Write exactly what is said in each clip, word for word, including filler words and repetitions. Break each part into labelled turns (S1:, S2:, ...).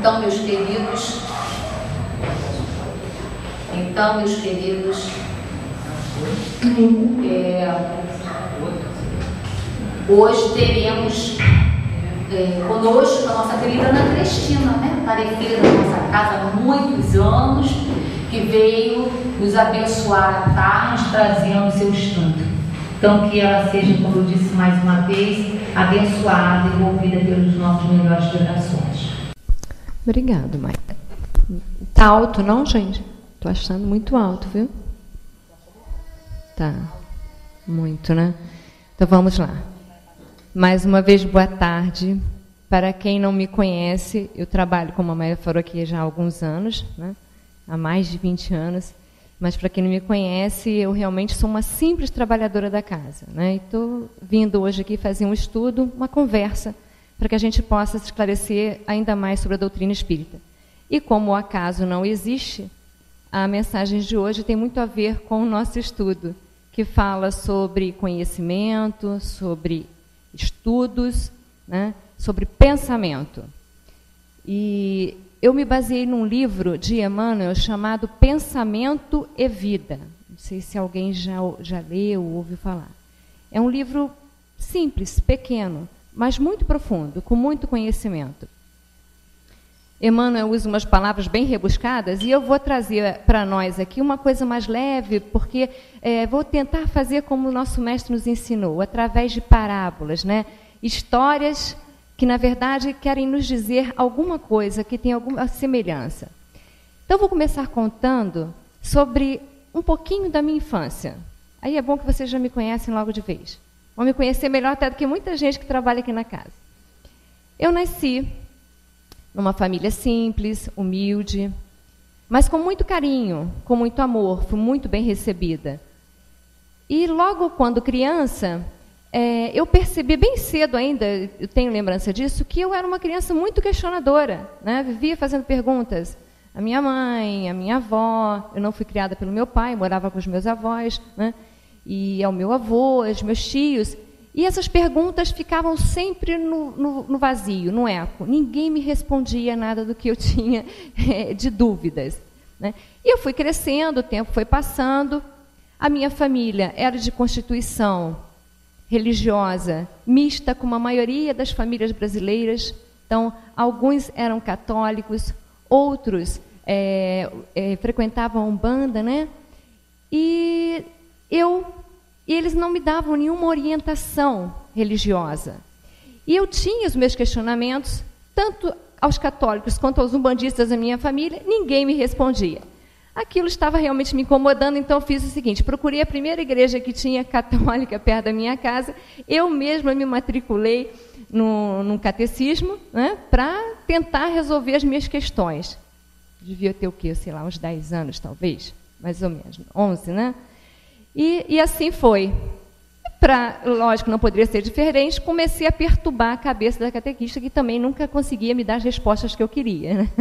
S1: Então, meus queridos, então, meus queridos, é, hoje teremos é, conosco a nossa querida Ana Cristina, né? Tarefeira da nossa casa há muitos anos, que veio nos abençoar à tarde, trazendo o seu estudo. Então, que ela seja, como eu disse mais uma vez, abençoada e envolvida pelos nossos melhores orações.
S2: Obrigado, Maika. Tá alto, não, gente? Tô achando muito alto, viu? Tá. Muito, né? Então, vamos lá. Mais uma vez, boa tarde. Para quem não me conhece, eu trabalho, como a Maia falou aqui, já há alguns anos, né? Há mais de vinte anos. Mas, para quem não me conhece, eu realmente sou uma simples trabalhadora da casa, né? E estou vindo hoje aqui fazer um estudo, uma conversa, para que a gente possa se esclarecer ainda mais sobre a doutrina espírita. E como o acaso não existe, a mensagem de hoje tem muito a ver com o nosso estudo, que fala sobre conhecimento, sobre estudos, né? Sobre pensamento. E eu me baseei num livro de Emmanuel chamado Pensamento e Vida. Não sei se alguém já, já leu ou ouviu falar. É um livro simples, pequeno, mas muito profundo, com muito conhecimento. Emmanuel usa umas palavras bem rebuscadas e eu vou trazer para nós aqui uma coisa mais leve, porque é, vou tentar fazer como o nosso mestre nos ensinou, através de parábolas, né? Histórias que, na verdade, querem nos dizer alguma coisa que tem alguma semelhança. Então, vou começar contando sobre um pouquinho da minha infância. Aí é bom que vocês já me conhecem logo de vez. Vão me conhecer melhor até do que muita gente que trabalha aqui na casa. Eu nasci numa família simples, humilde, mas com muito carinho, com muito amor, fui muito bem recebida. E logo quando criança, é, eu percebi bem cedo ainda, eu tenho lembrança disso, que eu era uma criança muito questionadora, né? Vivia fazendo perguntas. A minha mãe, a minha avó, eu não fui criada pelo meu pai, morava com os meus avós, né? E ao meu avô, aos meus tios. E essas perguntas ficavam sempre no, no, no vazio, no eco. Ninguém me respondia nada do que eu tinha é, de dúvidas, né? E eu fui crescendo, o tempo foi passando. A minha família era de constituição religiosa, mista, como a maioria das famílias brasileiras. Então, alguns eram católicos, outros é, é, frequentavam a Umbanda, né? E eu... E eles não me davam nenhuma orientação religiosa. E eu tinha os meus questionamentos, tanto aos católicos quanto aos umbandistas da minha família, ninguém me respondia. Aquilo estava realmente me incomodando, então eu fiz o seguinte, procurei a primeira igreja que tinha católica perto da minha casa, eu mesma me matriculei no, num catecismo, né, para tentar resolver as minhas questões. Devia ter o quê? Sei lá, uns dez anos, talvez, mais ou menos, onze, né? E, e assim foi. Pra, lógico, não poderia ser diferente, comecei a perturbar a cabeça da catequista, que também nunca conseguia me dar as respostas que eu queria, né?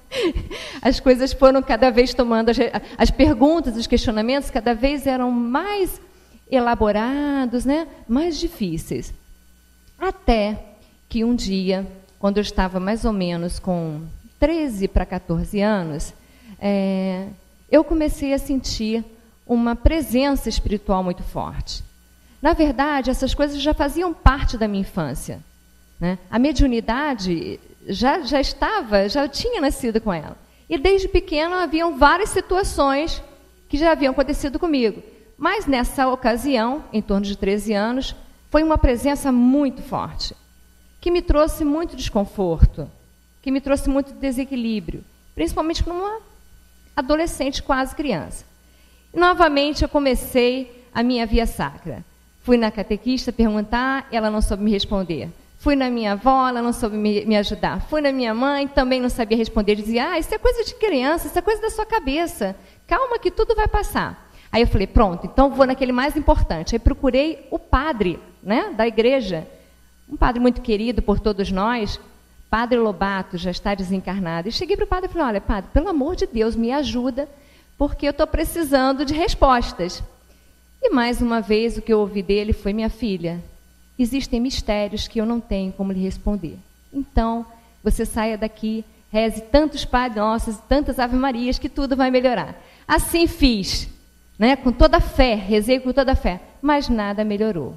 S2: As coisas foram cada vez tomando, as, as perguntas, os questionamentos cada vez eram mais elaborados, né? Mais difíceis. Até que um dia, quando eu estava mais ou menos com treze para quatorze anos, é, eu comecei a sentir uma presença espiritual muito forte. Na verdade, essas coisas já faziam parte da minha infância, né? A mediunidade já, já estava, já tinha nascido com ela. E desde pequena haviam várias situações que já haviam acontecido comigo. Mas nessa ocasião, em torno de treze anos, foi uma presença muito forte, que me trouxe muito desconforto, que me trouxe muito desequilíbrio, principalmente para uma adolescente quase criança. Novamente, eu comecei a minha via sacra. Fui na catequista perguntar, ela não soube me responder. Fui na minha avó, ela não soube me, me ajudar. Fui na minha mãe, também não sabia responder. Dizia, ah, isso é coisa de criança, isso é coisa da sua cabeça. Calma que tudo vai passar. Aí eu falei, pronto, então vou naquele mais importante. Aí procurei o padre, né, da igreja. Um padre muito querido por todos nós, Padre Lobato, já está desencarnado. E cheguei para o padre e falei, olha, padre, pelo amor de Deus, me ajuda, porque eu estou precisando de respostas. E mais uma vez o que eu ouvi dele foi, minha filha, existem mistérios que eu não tenho como lhe responder. Então, você saia daqui reze tantos Pai Nossos, tantas Ave Marias, que tudo vai melhorar. Assim fiz, né? Com toda a fé, rezei com toda a fé, mas nada melhorou.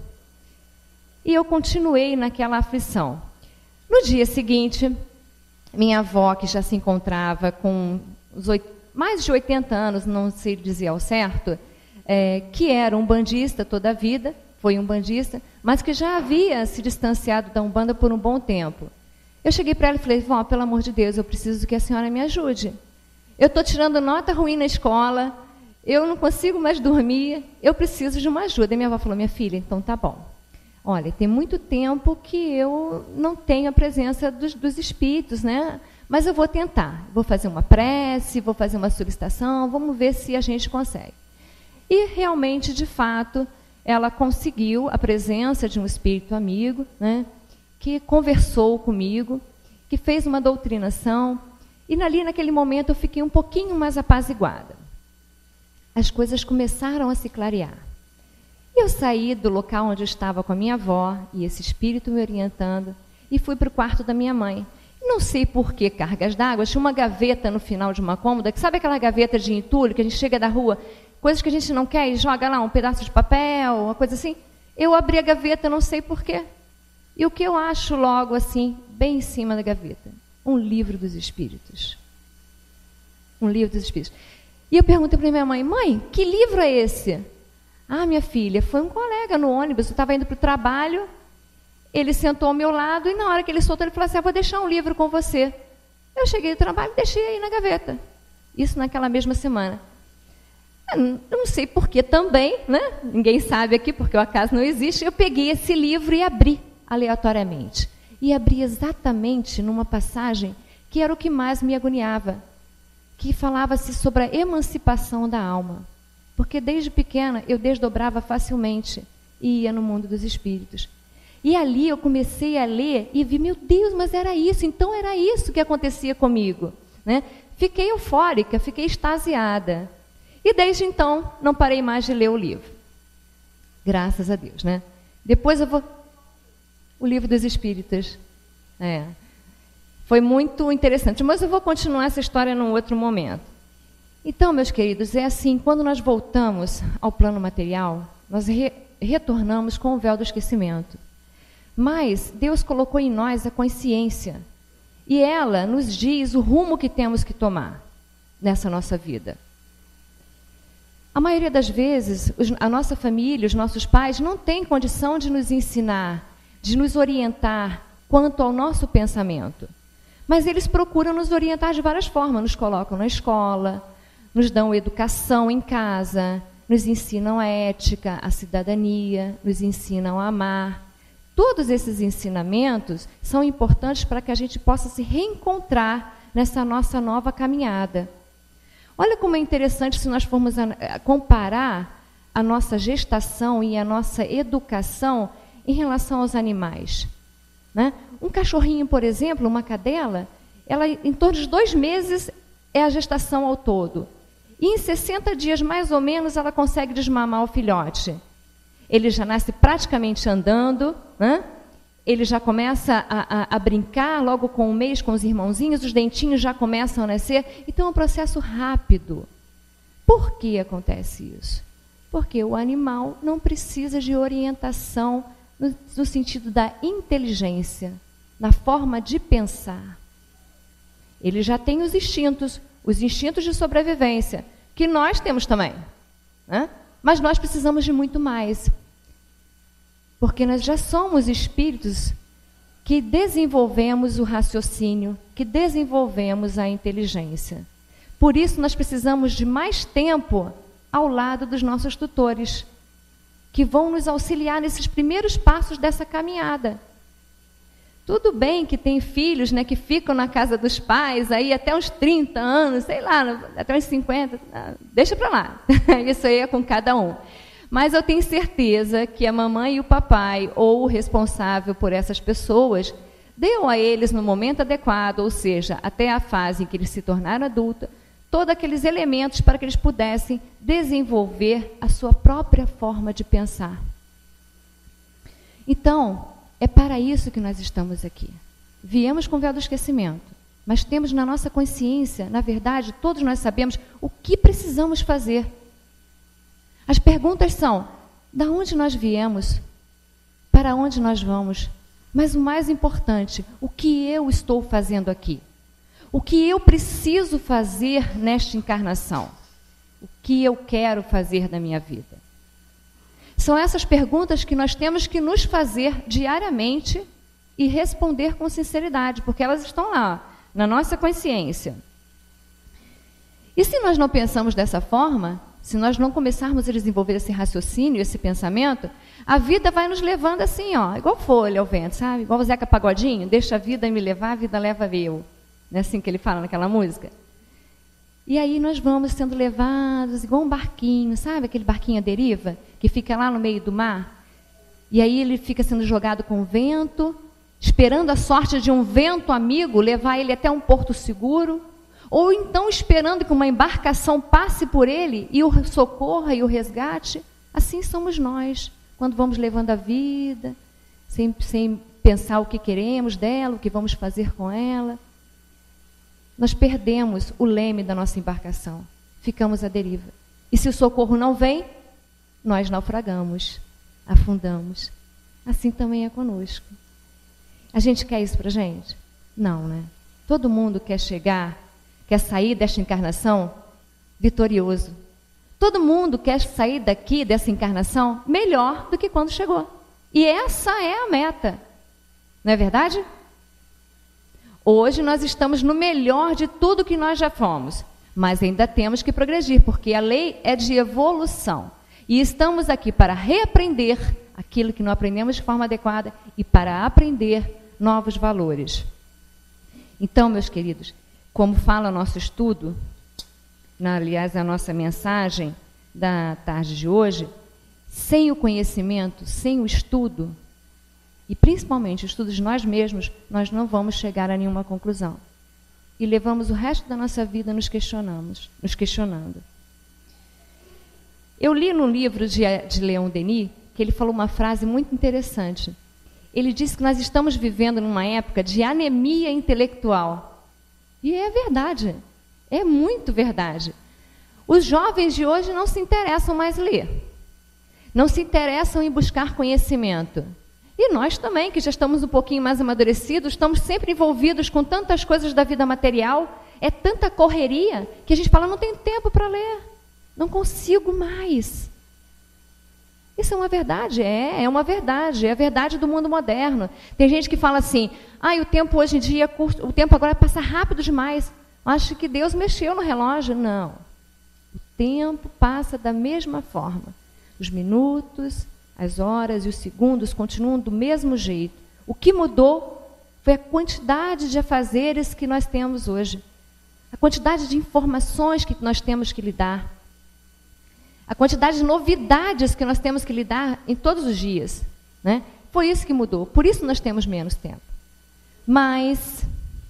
S2: E eu continuei naquela aflição. No dia seguinte, minha avó, que já se encontrava com os oito, mais de oitenta anos, não sei dizer ao certo, é, que era um bandista toda a vida, foi um bandista, mas que já havia se distanciado da Umbanda por um bom tempo. Eu cheguei para ela e falei, vó, pelo amor de Deus, eu preciso que a senhora me ajude. Eu estou tirando nota ruim na escola, eu não consigo mais dormir, eu preciso de uma ajuda. E minha avó falou, minha filha, então tá bom. Olha, tem muito tempo que eu não tenho a presença dos, dos espíritos, né? Mas eu vou tentar. Vou fazer uma prece, vou fazer uma solicitação, vamos ver se a gente consegue. E realmente, de fato, ela conseguiu a presença de um espírito amigo, né? Que conversou comigo, que fez uma doutrinação, e ali naquele momento eu fiquei um pouquinho mais apaziguada. As coisas começaram a se clarear. E eu saí do local onde eu estava com a minha avó, e esse espírito me orientando, e fui para o quarto da minha mãe. Não sei por que cargas d'água, tinha uma gaveta no final de uma cômoda, que sabe aquela gaveta de entulho, que a gente chega da rua, coisas que a gente não quer e joga lá um pedaço de papel, uma coisa assim? Eu abri a gaveta, não sei por quê. E o que eu acho logo assim, bem em cima da gaveta? Um livro dos Espíritos. Um livro dos Espíritos. E eu perguntei para minha mãe, mãe, que livro é esse? Ah, minha filha, foi um colega no ônibus, eu estava indo para o trabalho, ele sentou ao meu lado e na hora que ele soltou, ele falou assim, ah, vou deixar um livro com você. Eu cheguei do trabalho e deixei aí na gaveta. Isso naquela mesma semana. Eu não sei por que também, né? Ninguém sabe aqui, porque o acaso não existe. Eu peguei esse livro e abri aleatoriamente. E abri exatamente numa passagem que era o que mais me agoniava, que falava-se sobre a emancipação da alma. Porque desde pequena eu desdobrava facilmente e ia no mundo dos espíritos. E ali eu comecei a ler e vi, meu Deus, mas era isso, então era isso que acontecia comigo, né? Fiquei eufórica, fiquei extasiada. E desde então não parei mais de ler o livro. Graças a Deus, né? Depois eu vou... O Livro dos Espíritos. É. Foi muito interessante, mas eu vou continuar essa história num outro momento. Então, meus queridos, é assim, quando nós voltamos ao plano material, nós re retornamos com o véu do esquecimento. Mas Deus colocou em nós a consciência, e ela nos diz o rumo que temos que tomar nessa nossa vida. A maioria das vezes, a nossa família, os nossos pais, não têm condição de nos ensinar, de nos orientar quanto ao nosso pensamento. Mas eles procuram nos orientar de várias formas, nos colocam na escola, nos dão educação em casa, nos ensinam a ética, a cidadania, nos ensinam a amar. Todos esses ensinamentos são importantes para que a gente possa se reencontrar nessa nossa nova caminhada. Olha como é interessante se nós formos comparar a nossa gestação e a nossa educação em relação aos animais, né? Um cachorrinho, por exemplo, uma cadela, ela, em torno de dois meses é a gestação ao todo. E em sessenta dias, mais ou menos, ela consegue desmamar o filhote. Ele já nasce praticamente andando, né? Ele já começa a, a, a brincar logo com um mês com os irmãozinhos, os dentinhos já começam a nascer. Então é um processo rápido. Por que acontece isso? Porque o animal não precisa de orientação no, no sentido da inteligência, na forma de pensar. Ele já tem os instintos, os instintos de sobrevivência, que nós temos também, né? Mas nós precisamos de muito mais. Porque nós já somos espíritos que desenvolvemos o raciocínio, que desenvolvemos a inteligência. Por isso, nós precisamos de mais tempo ao lado dos nossos tutores, que vão nos auxiliar nesses primeiros passos dessa caminhada. Tudo bem que tem filhos, né, que ficam na casa dos pais aí até uns trinta anos, sei lá, até uns cinquenta, deixa para lá. Isso aí é com cada um. Mas eu tenho certeza que a mamãe e o papai, ou o responsável por essas pessoas, deu a eles no momento adequado, ou seja, até a fase em que eles se tornaram adultos, todos aqueles elementos para que eles pudessem desenvolver a sua própria forma de pensar. Então, é para isso que nós estamos aqui. Viemos com o véu do esquecimento, mas temos na nossa consciência, na verdade, todos nós sabemos o que precisamos fazer. As perguntas são: da onde nós viemos? Para onde nós vamos? Mas o mais importante, o que eu estou fazendo aqui? O que eu preciso fazer nesta encarnação? O que eu quero fazer da minha vida? São essas perguntas que nós temos que nos fazer diariamente e responder com sinceridade, porque elas estão lá, na nossa consciência. E se nós não pensamos dessa forma, se nós não começarmos a desenvolver esse raciocínio, esse pensamento, a vida vai nos levando assim, ó, igual folha ao vento, sabe? Igual o Zeca Pagodinho, deixa a vida me levar, a vida leva eu. Não é assim que ele fala naquela música? E aí nós vamos sendo levados, igual um barquinho, sabe? Aquele barquinho à deriva, que fica lá no meio do mar. E aí ele fica sendo jogado com o vento, esperando a sorte de um vento amigo levar ele até um porto seguro, ou então esperando que uma embarcação passe por ele e o socorra e o resgate. Assim somos nós, quando vamos levando a vida, sem, sem pensar o que queremos dela, o que vamos fazer com ela. Nós perdemos o leme da nossa embarcação, ficamos à deriva. E se o socorro não vem, nós naufragamos, afundamos. Assim também é conosco. A gente quer isso para a gente? Não, né? Todo mundo quer chegar, quer sair desta encarnação vitorioso. Todo mundo quer sair daqui, dessa encarnação, melhor do que quando chegou. E essa é a meta. Não é verdade? Hoje nós estamos no melhor de tudo que nós já fomos, mas ainda temos que progredir, porque a lei é de evolução. E estamos aqui para reaprender aquilo que não aprendemos de forma adequada e para aprender novos valores. Então, meus queridos, como fala o nosso estudo, na, aliás, a nossa mensagem da tarde de hoje, sem o conhecimento, sem o estudo, e principalmente o estudo de nós mesmos, nós não vamos chegar a nenhuma conclusão. E levamos o resto da nossa vida nos questionamos, nos questionando. Eu li no livro de, de Leon Denis, que ele falou uma frase muito interessante. Ele disse que nós estamos vivendo numa época de anemia intelectual. E é verdade, é muito verdade. Os jovens de hoje não se interessam mais em ler, não se interessam em buscar conhecimento. E nós também, que já estamos um pouquinho mais amadurecidos, estamos sempre envolvidos com tantas coisas da vida material, é tanta correria, que a gente fala, não tem tempo para ler, não consigo mais. Isso é uma verdade? É, é uma verdade, é a verdade do mundo moderno. Tem gente que fala assim, ah, o tempo hoje em dia, o tempo agora passa rápido demais. Acho que Deus mexeu no relógio. Não. O tempo passa da mesma forma. Os minutos, as horas e os segundos continuam do mesmo jeito. O que mudou foi a quantidade de afazeres que nós temos hoje. A quantidade de informações que nós temos que lidar. A quantidade de novidades que nós temos que lidar em todos os dias, né? Foi isso que mudou. Por isso nós temos menos tempo. Mas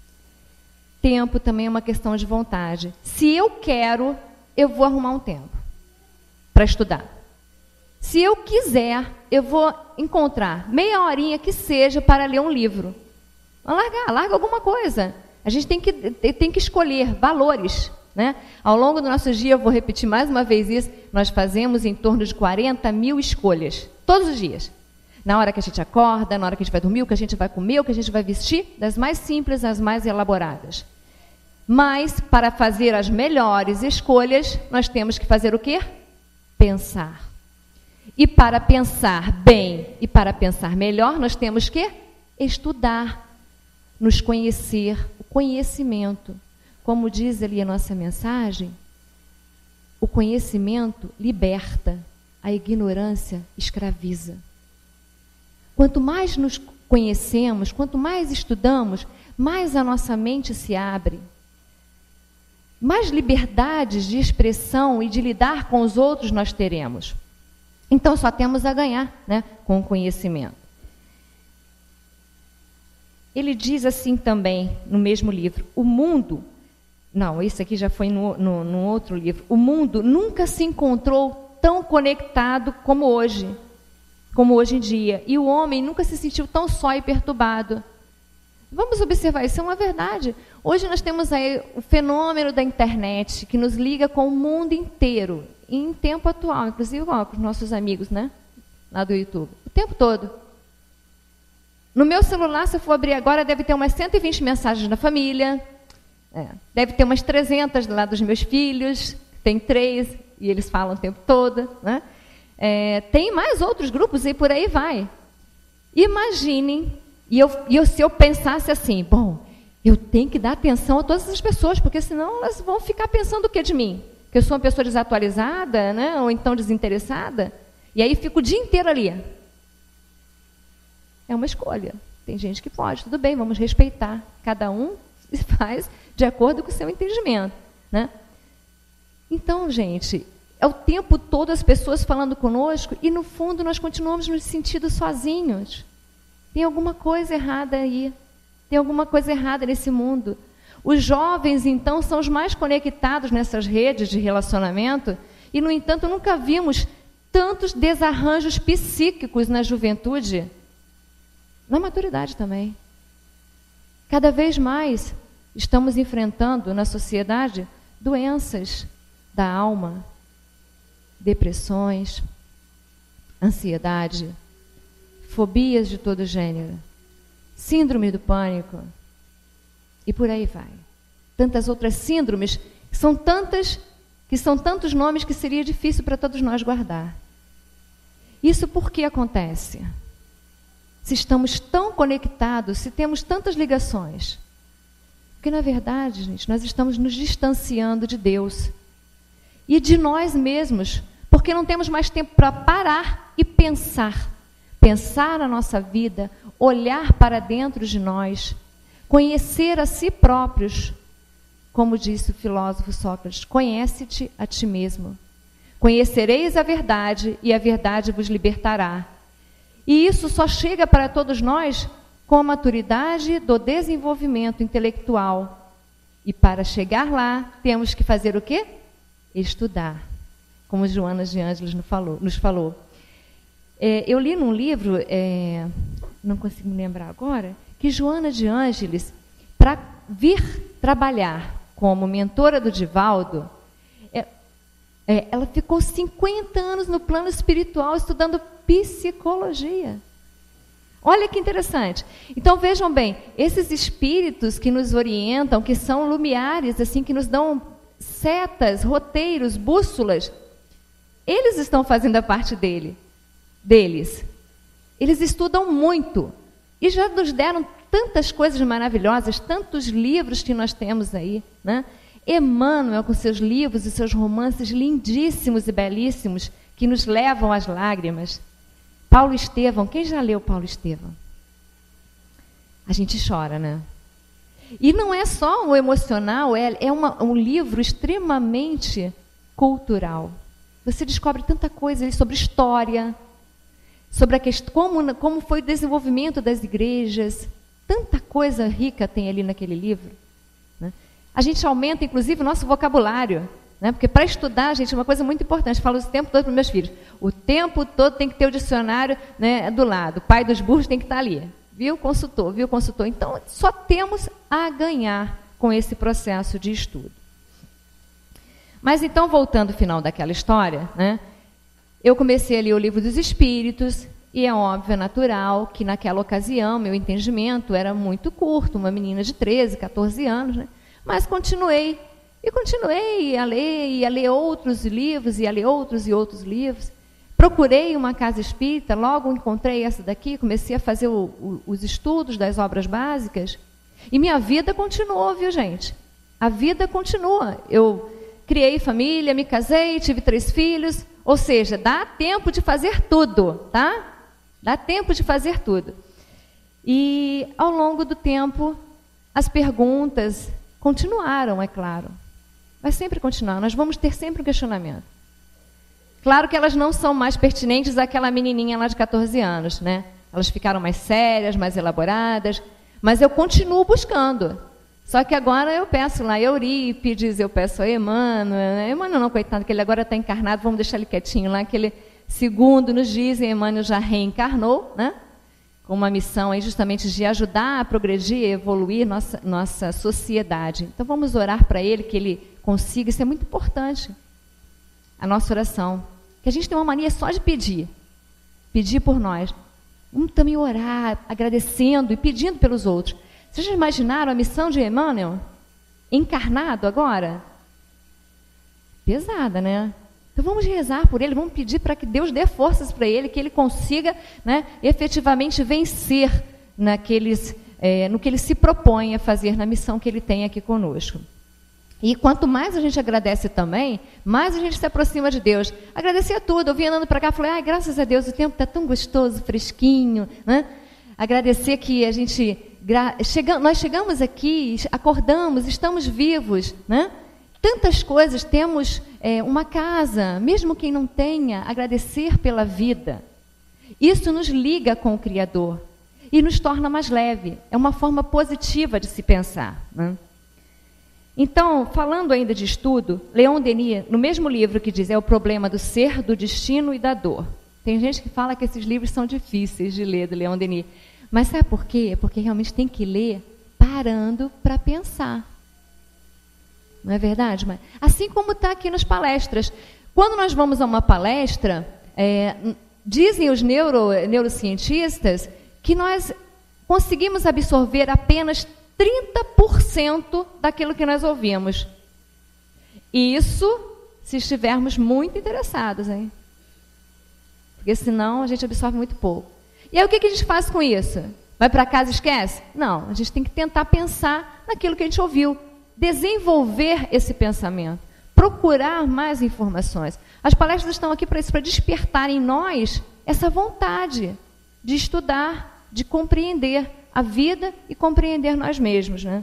S2: tempo também é uma questão de vontade. Se eu quero, eu vou arrumar um tempo para estudar. Se eu quiser, eu vou encontrar meia horinha que seja para ler um livro. Largar, larga alguma coisa. A gente tem que, tem que escolher valores, né? Ao longo do nosso dia, eu vou repetir mais uma vez isso, nós fazemos em torno de quarenta mil escolhas, todos os dias. Na hora que a gente acorda, na hora que a gente vai dormir, o que a gente vai comer, o que a gente vai vestir, das mais simples às mais elaboradas. Mas, para fazer as melhores escolhas, nós temos que fazer o quê? Pensar. E para pensar bem e para pensar melhor, nós temos que estudar, nos conhecer, o conhecimento. Como diz ali a nossa mensagem, o conhecimento liberta, a ignorância escraviza. Quanto mais nos conhecemos, quanto mais estudamos, mais a nossa mente se abre. Mais liberdades de expressão e de lidar com os outros nós teremos. Então, só temos a ganhar, né, com o conhecimento. Ele diz assim também, no mesmo livro, o mundo... Não, esse aqui já foi no, no, no outro livro. O mundo nunca se encontrou tão conectado como hoje, como hoje em dia. E o homem nunca se sentiu tão só e perturbado. Vamos observar, isso é uma verdade. Hoje nós temos aí o fenômeno da internet, que nos liga com o mundo inteiro, em tempo atual, inclusive ó, com os nossos amigos, né? Lá do YouTube, o tempo todo. No meu celular, se eu for abrir agora, deve ter umas cento e vinte mensagens da família, é, deve ter umas trezentas lá dos meus filhos, tem três, e eles falam o tempo todo, né? É, tem mais outros grupos e por aí vai. Imaginem, e, eu, e eu, se eu pensasse assim, bom, eu tenho que dar atenção a todas essas pessoas, porque senão elas vão ficar pensando o que de mim? Que eu sou uma pessoa desatualizada, né? Ou então desinteressada, e aí fico o dia inteiro ali. É uma escolha. Tem gente que pode, tudo bem, vamos respeitar. Cada um faz de acordo com o seu entendimento, né? Então, gente, é o tempo todo as pessoas falando conosco e, no fundo, nós continuamos nos sentindo sozinhos. Tem alguma coisa errada aí. Tem alguma coisa errada nesse mundo. Os jovens, então, são os mais conectados nessas redes de relacionamento e, no entanto, nunca vimos tantos desarranjos psíquicos na juventude. Na maturidade também. Cada vez mais estamos enfrentando na sociedade doenças da alma, depressões, ansiedade, fobias de todo gênero, síndrome do pânico e por aí vai. Tantas outras síndromes, que são tantas, que são tantos nomes que seria difícil para todos nós guardar. Isso por que acontece? Se estamos tão conectados, se temos tantas ligações. Porque, na verdade, gente, nós estamos nos distanciando de Deus e de nós mesmos, porque não temos mais tempo para parar e pensar. Pensar na nossa vida, olhar para dentro de nós, conhecer a si próprios. Como disse o filósofo Sócrates, conhece-te a ti mesmo. Conhecereis a verdade e a verdade vos libertará. E isso só chega para todos nós com a maturidade do desenvolvimento intelectual. E para chegar lá, temos que fazer o quê? Estudar, como Joana de Ângeles nos falou. Nos falou. É, eu li num livro, é, não consigo me lembrar agora, que Joana de Ângeles, para vir trabalhar como mentora do Divaldo, é, é, ela ficou cinquenta anos no plano espiritual estudando psicologia. Olha que interessante. Então, vejam bem, esses espíritos que nos orientam, que são lumiares, assim, que nos dão setas, roteiros, bússolas, eles estão fazendo a parte dele, deles. Eles estudam muito e já nos deram tantas coisas maravilhosas, tantos livros que nós temos aí, né? Emmanuel, com seus livros e seus romances lindíssimos e belíssimos, que nos levam às lágrimas. Paulo Estevão, quem já leu Paulo Estevão? A gente chora, né? E não é só o emocional, é, é uma, um livro extremamente cultural. Você descobre tanta coisa ali sobre história, sobre a questão, como, como foi o desenvolvimento das igrejas. Tanta coisa rica tem ali naquele livro, né? A gente aumenta, inclusive, o nosso vocabulário, né? Porque para estudar, gente, é uma coisa muito importante. Eu falo isso o tempo todo para os meus filhos. O tempo todo tem que ter o dicionário, né, do lado. O pai dos burros tem que estar ali. Viu? Consultor, viu? Consultor. Então, só temos a ganhar com esse processo de estudo. Mas então, voltando ao final daquela história, né, eu comecei a ler o Livro dos Espíritos, e é óbvio, é natural, que naquela ocasião, meu entendimento era muito curto, uma menina de treze, quatorze anos, né, mas continuei, e continuei a ler, e a ler outros livros, e a ler outros e outros livros. Procurei uma casa espírita, logo encontrei essa daqui, comecei a fazer o, o, os estudos das obras básicas, e minha vida continuou, viu, gente? A vida continua. Eu criei família, me casei, tive três filhos, ou seja, dá tempo de fazer tudo, tá? Dá tempo de fazer tudo. E, ao longo do tempo, as perguntas continuaram, é claro. Vai sempre continuar, nós vamos ter sempre um questionamento. Claro que elas não são mais pertinentes àquela menininha lá de quatorze anos, né? Elas ficaram mais sérias, mais elaboradas, mas eu continuo buscando. Só que agora eu peço lá a Eurípides, eu peço a Emmanuel. Emmanuel não, coitado, que ele agora está encarnado, vamos deixar ele quietinho lá, que ele, segundo nos dizem, Emmanuel já reencarnou, né? com uma missão aí justamente de ajudar a progredir e evoluir nossa, nossa sociedade. Então vamos orar para ele, que ele consiga, isso é muito importante, a nossa oração. Que a gente tem uma mania só de pedir, pedir por nós. Vamos também orar, agradecendo e pedindo pelos outros. Vocês já imaginaram a missão de Emmanuel? Encarnado agora? Pesada, né? Então vamos rezar por ele, vamos pedir para que Deus dê forças para ele, que ele consiga, né, efetivamente vencer naqueles, é, no que ele se propõe a fazer na missão que ele tem aqui conosco. E quanto mais a gente agradece também, mais a gente se aproxima de Deus. Agradecer a tudo. Eu vim andando para cá e falei, ai, graças a Deus, o tempo está tão gostoso, fresquinho, né? Agradecer que a gente, chega, nós chegamos aqui, acordamos, estamos vivos, né? Tantas coisas, temos é, uma casa, mesmo quem não tenha, agradecer pela vida. Isso nos liga com o Criador e nos torna mais leve. É uma forma positiva de se pensar, né? Então, falando ainda de estudo, Leon Denis, no mesmo livro que diz é o problema do ser, do destino e da dor. Tem gente que fala que esses livros são difíceis de ler, do Leon Denis. Mas sabe por quê? Porque realmente tem que ler parando para pensar. Não é verdade? Mas, assim como está aqui nas palestras. Quando nós vamos a uma palestra, é, dizem os neuro, neurocientistas que nós conseguimos absorver apenas trinta por cento daquilo que nós ouvimos. Isso se estivermos muito interessados, hein? Porque senão a gente absorve muito pouco. E aí o que, que a gente faz com isso? Vai para casa e esquece? Não, a gente tem que tentar pensar naquilo que a gente ouviu. Desenvolver esse pensamento. Procurar mais informações. As palestras estão aqui para isso, para despertar em nós essa vontade de estudar, de compreender a vida e compreender nós mesmos, né?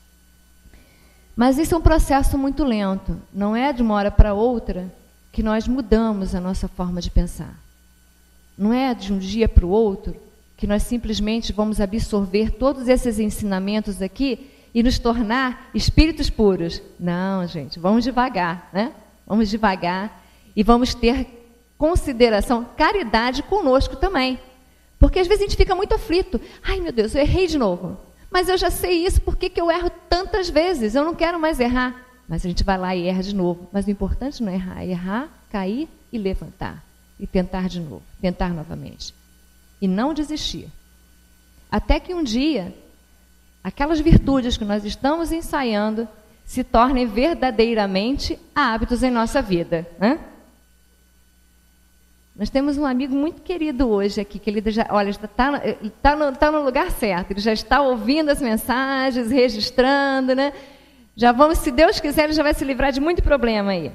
S2: Mas isso é um processo muito lento. Não é de uma hora para outra que nós mudamos a nossa forma de pensar. Não é de um dia para o outro que nós simplesmente vamos absorver todos esses ensinamentos aqui e nos tornar espíritos puros. Não, gente, vamos devagar, né? Vamos devagar e vamos ter consideração, caridade conosco também. Porque às vezes a gente fica muito aflito. Ai, meu Deus, eu errei de novo. Mas eu já sei isso, por que que eu erro tantas vezes? Eu não quero mais errar. Mas a gente vai lá e erra de novo. Mas o importante não é errar, é errar, cair e levantar. E tentar de novo, tentar novamente. E não desistir. Até que um dia, aquelas virtudes que nós estamos ensaiando se tornem verdadeiramente hábitos em nossa vida, né? Nós temos um amigo muito querido hoje aqui, que ele já, olha, está tá, tá no, tá no lugar certo, ele já está ouvindo as mensagens, registrando, né? Já vamos, se Deus quiser, ele já vai se livrar de muito problema aí.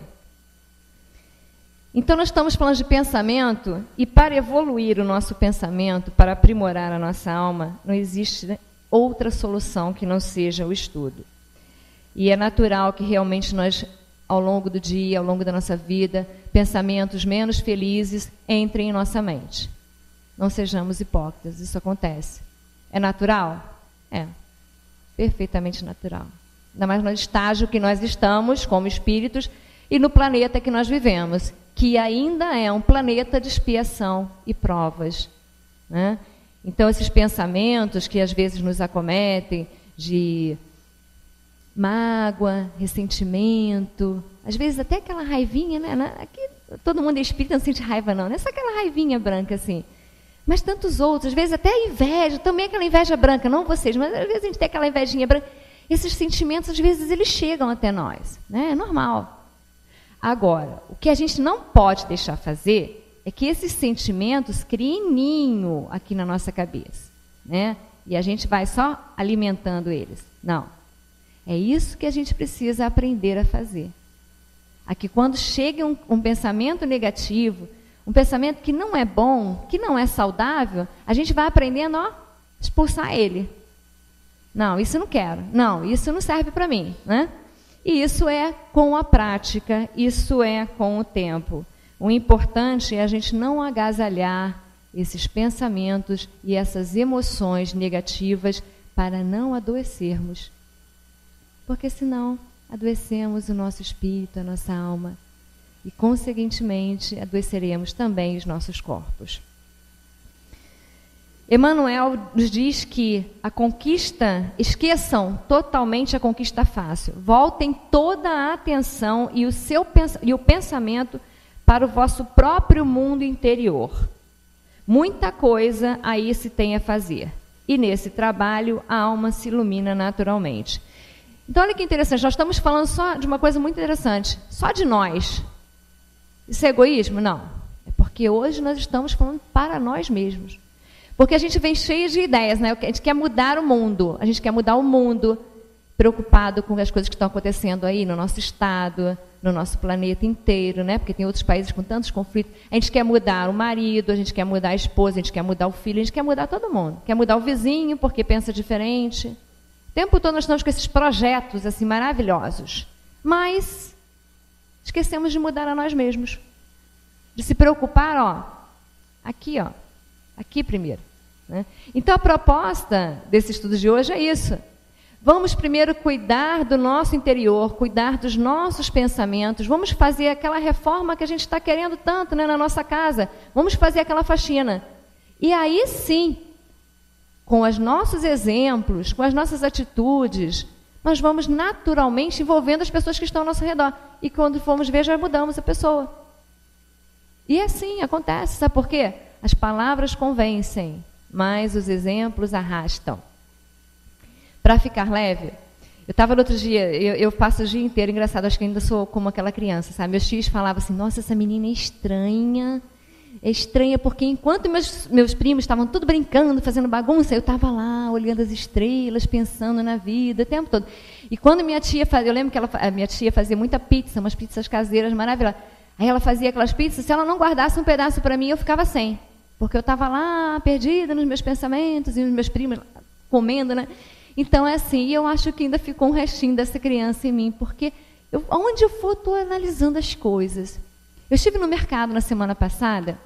S2: Então, nós estamos falando de pensamento, e para evoluir o nosso pensamento, para aprimorar a nossa alma, não existe, né, outra solução que não seja o estudo. E é natural que realmente nós, ao longo do dia, ao longo da nossa vida, pensamentos menos felizes entrem em nossa mente. Não sejamos hipócritas, isso acontece. É natural? É. Perfeitamente natural. Ainda mais no estágio que nós estamos, como espíritos, e no planeta que nós vivemos, que ainda é um planeta de expiação e provas, né? Então, esses pensamentos que às vezes nos acometem de mágoa, ressentimento, às vezes até aquela raivinha, né? Aqui, todo mundo é espírita, não sente raiva não, não é só aquela raivinha branca assim. Mas tantos outros, às vezes até a inveja, também aquela inveja branca, não vocês, mas às vezes a gente tem aquela invejinha branca. Esses sentimentos, às vezes, eles chegam até nós, né? É normal. Agora, o que a gente não pode deixar fazer é que esses sentimentos criem ninho aqui na nossa cabeça, né? E a gente vai só alimentando eles. Não. É isso que a gente precisa aprender a fazer. Aqui, quando chega um, um pensamento negativo, um pensamento que não é bom, que não é saudável, a gente vai aprendendo a expulsar ele. Não, isso eu não quero. Não, isso não serve para mim, né? E isso é com a prática, isso é com o tempo. O importante é a gente não agasalhar esses pensamentos e essas emoções negativas para não adoecermos. Porque senão adoecemos o nosso espírito, a nossa alma. E, consequentemente, adoeceremos também os nossos corpos. Emmanuel nos diz que a conquista, esqueçam totalmente a conquista fácil. Voltem toda a atenção e o, seu, e o pensamento para o vosso próprio mundo interior. Muita coisa aí se tem a fazer. E nesse trabalho a alma se ilumina naturalmente. Então olha que interessante, nós estamos falando só de uma coisa muito interessante. Só de nós. Isso é egoísmo? Não. É porque hoje nós estamos falando para nós mesmos. Porque a gente vem cheio de ideias, né? A gente quer mudar o mundo, a gente quer mudar o mundo, preocupado com as coisas que estão acontecendo aí no nosso estado, no nosso planeta inteiro, né? Porque tem outros países com tantos conflitos. A gente quer mudar o marido, a gente quer mudar a esposa, a gente quer mudar o filho, a gente quer mudar todo mundo. Quer mudar o vizinho porque pensa diferente. O tempo todo nós estamos com esses projetos assim maravilhosos. Mas esquecemos de mudar a nós mesmos. De se preocupar, ó, aqui, ó. Aqui primeiro. Né? Então, a proposta desse estudo de hoje é isso. Vamos primeiro cuidar do nosso interior, cuidar dos nossos pensamentos. Vamos fazer aquela reforma que a gente está querendo tanto, né, na nossa casa. Vamos fazer aquela faxina. E aí sim, com os nossos exemplos, com as nossas atitudes, nós vamos naturalmente envolvendo as pessoas que estão ao nosso redor. E quando formos ver, já mudamos a pessoa. E assim acontece. Sabe por quê? As palavras convencem, mas os exemplos arrastam. Para ficar leve, eu estava no outro dia, eu, eu passo o dia inteiro, engraçado, acho que ainda sou como aquela criança, sabe? Meus tios falavam assim, nossa, essa menina é estranha, é estranha, porque enquanto meus, meus primos estavam tudo brincando, fazendo bagunça, eu estava lá, olhando as estrelas, pensando na vida, o tempo todo. E quando minha tia fazia, eu lembro que ela, a minha tia fazia muita pizza, umas pizzas caseiras maravilhosas. Aí ela fazia aquelas pizzas, se ela não guardasse um pedaço para mim, eu ficava sem. Porque eu estava lá, perdida nos meus pensamentos, e os meus primos comendo, né? Então, é assim, e eu acho que ainda ficou um restinho dessa criança em mim, porque eu, onde eu for, estou analisando as coisas. Eu estive no mercado na semana passada,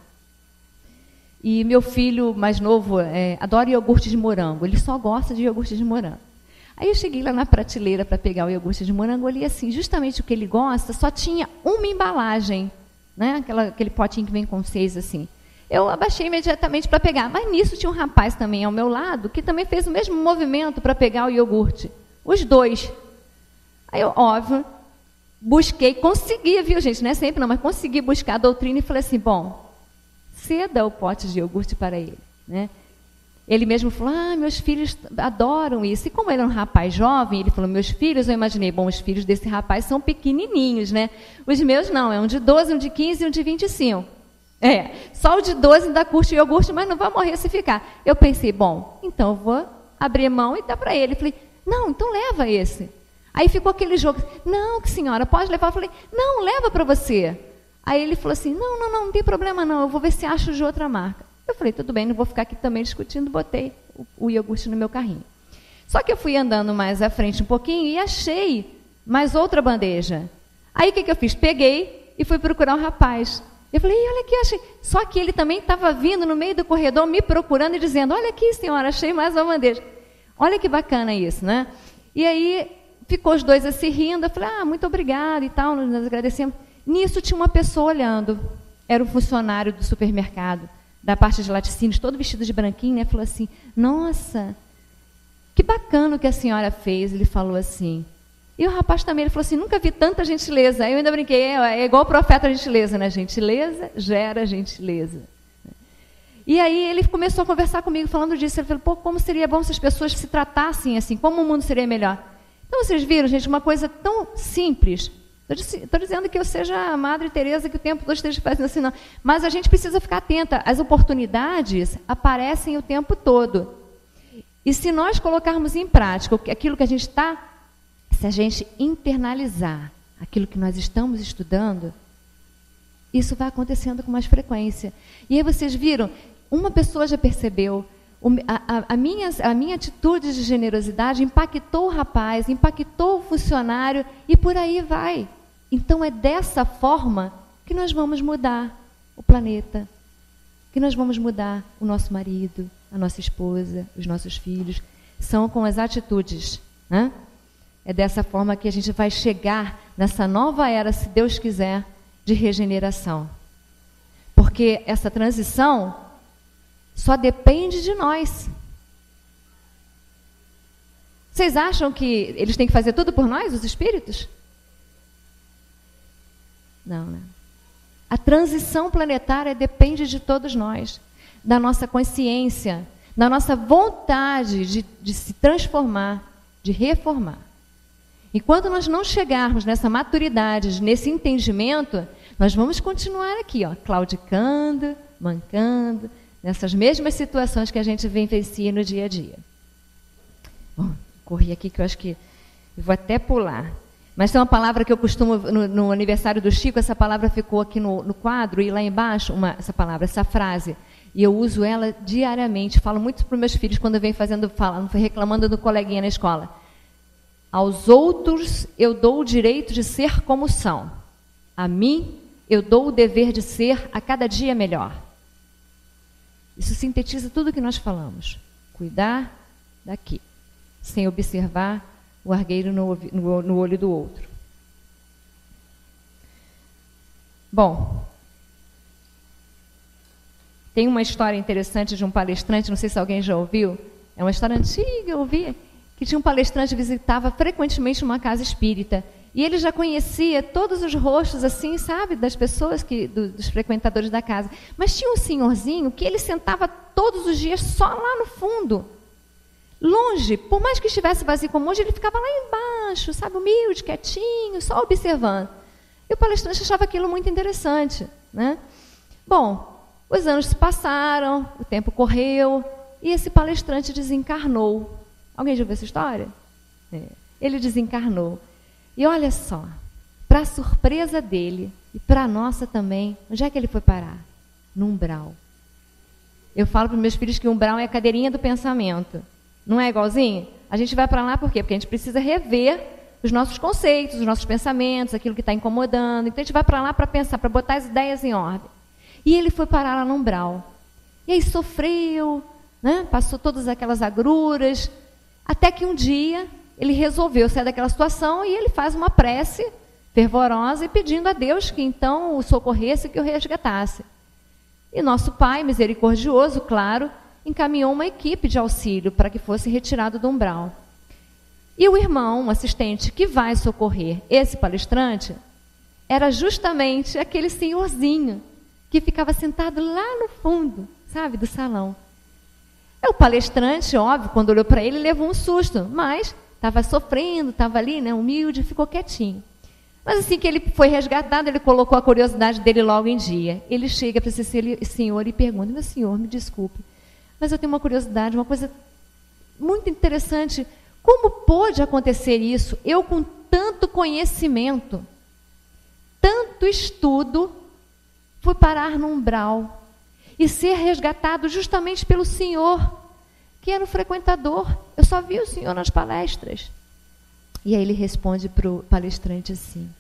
S2: e meu filho mais novo é, adora iogurte de morango, ele só gosta de iogurte de morango. Aí eu cheguei lá na prateleira para pegar o iogurte de morango, olhei assim, justamente o que ele gosta, só tinha uma embalagem, né? Aquela, aquele potinho que vem com seis assim. Eu abaixei imediatamente para pegar, mas nisso tinha um rapaz também ao meu lado, que também fez o mesmo movimento para pegar o iogurte. Os dois. Aí eu, óbvio, busquei, consegui, viu gente, não é sempre não, mas consegui buscar a doutrina e falei assim, bom, ceda o pote de iogurte para ele, né? Ele mesmo falou, ah, meus filhos adoram isso. E como ele era um rapaz jovem, ele falou, meus filhos, eu imaginei, bom, os filhos desse rapaz são pequenininhos, né? Os meus não, é um de doze, um de quinze e um de vinte e cinco. É, só o de doze ainda curte iogurte, mas não vai morrer se ficar. Eu pensei, bom, então eu vou abrir mão e dar para ele. Falei, não, então leva esse. Aí ficou aquele jogo, não, que senhora, pode levar? Eu falei, não, leva para você. Aí ele falou assim, não, não, não, não tem problema não, eu vou ver se acho de outra marca. Eu falei, tudo bem, não vou ficar aqui também discutindo, botei o, o iogurte no meu carrinho. Só que eu fui andando mais à frente um pouquinho e achei mais outra bandeja. Aí o que, que eu fiz? Peguei e fui procurar um rapaz. Eu falei, olha aqui, achei. Só que ele também estava vindo no meio do corredor, me procurando e dizendo, olha aqui, senhora, achei mais uma bandeja. Olha que bacana isso, né? E aí, ficou os dois assim rindo, eu falei, ah, muito obrigada e tal, nós agradecemos. Nisso tinha uma pessoa olhando, era um funcionário do supermercado, da parte de laticínios, todo vestido de branquinho, né? Falou assim, nossa, que bacana o que a senhora fez. Ele falou assim. E o rapaz também, ele falou assim, nunca vi tanta gentileza. Aí eu ainda brinquei, é, é igual o profeta a gentileza, né? Gentileza gera gentileza. E aí ele começou a conversar comigo, falando disso. Ele falou, pô, como seria bom se as pessoas se tratassem assim, como o mundo seria melhor. Então vocês viram, gente, uma coisa tão simples. Estou dizendo que eu seja a Madre Teresa que o tempo todo esteja fazendo assim, não. Mas a gente precisa ficar atenta. As oportunidades aparecem o tempo todo. E se nós colocarmos em prática aquilo que a gente está, se a gente internalizar aquilo que nós estamos estudando, isso vai acontecendo com mais frequência. E aí vocês viram, uma pessoa já percebeu, a, a, a, minha, a minha atitude de generosidade impactou o rapaz, impactou o funcionário, e por aí vai. Então é dessa forma que nós vamos mudar o planeta, que nós vamos mudar o nosso marido, a nossa esposa, os nossos filhos. São com as atitudes, né? É dessa forma que a gente vai chegar nessa nova era, se Deus quiser, de regeneração. Porque essa transição só depende de nós. Vocês acham que eles têm que fazer tudo por nós, os espíritos? Não, né? A transição planetária depende de todos nós, da nossa consciência, da nossa vontade de, de se transformar, de reformar. Enquanto nós não chegarmos nessa maturidade, nesse entendimento, nós vamos continuar aqui, ó, claudicando, mancando, nessas mesmas situações que a gente vivencia no dia a dia. Bom, corri aqui que eu acho que eu vou até pular. Mas tem uma palavra que eu costumo, no, no aniversário do Chico, essa palavra ficou aqui no, no quadro, e lá embaixo, uma, essa palavra, essa frase, e eu uso ela diariamente, falo muito para os meus filhos quando eu venho fazendo, falando, reclamando do coleguinha na escola. Aos outros eu dou o direito de ser como são. A mim eu dou o dever de ser a cada dia melhor. Isso sintetiza tudo o que nós falamos. Cuidar daqui, sem observar o argueiro no, no, no olho do outro. Bom, tem uma história interessante de um palestrante, não sei se alguém já ouviu, é uma história antiga, eu ouvi, que tinha um palestrante que visitava frequentemente uma casa espírita, e ele já conhecia todos os rostos, assim, sabe, das pessoas, que, do, dos frequentadores da casa. Mas tinha um senhorzinho que ele sentava todos os dias só lá no fundo, longe, por mais que estivesse vazio como hoje, ele ficava lá embaixo, sabe, humilde, quietinho, só observando. E o palestrante achava aquilo muito interessante, né? Bom, os anos se passaram, o tempo correu, e esse palestrante desencarnou. Alguém já ouviu essa história? É. Ele desencarnou. E olha só, para a surpresa dele, e para a nossa também, onde é que ele foi parar? No umbral. Eu falo para os meus filhos que o umbral é a cadeirinha do pensamento. Não é igualzinho? A gente vai para lá por quê? Porque a gente precisa rever os nossos conceitos, os nossos pensamentos, aquilo que está incomodando. Então a gente vai para lá para pensar, para botar as ideias em ordem. E ele foi parar lá no umbral. E aí sofreu, né? Passou todas aquelas agruras, até que um dia ele resolveu sair daquela situação e ele faz uma prece fervorosa e pedindo a Deus que então o socorresse e que o resgatasse. E nosso Pai, misericordioso, claro, encaminhou uma equipe de auxílio para que fosse retirado do umbral. E o irmão, um assistente que vai socorrer esse palestrante, era justamente aquele senhorzinho que ficava sentado lá no fundo, sabe, do salão. O palestrante, óbvio, quando olhou para ele, levou um susto, mas estava sofrendo, estava ali, né, humilde, ficou quietinho. Mas assim que ele foi resgatado, ele colocou a curiosidade dele logo em dia. Ele chega para esse senhor e pergunta: meu senhor, me desculpe, mas eu tenho uma curiosidade, uma coisa muito interessante. Como pôde acontecer isso? Eu com tanto conhecimento, tanto estudo, fui parar no umbral e ser resgatado justamente pelo senhor, que era o frequentador. Eu só vi o senhor nas palestras. E aí ele responde para o palestrante assim: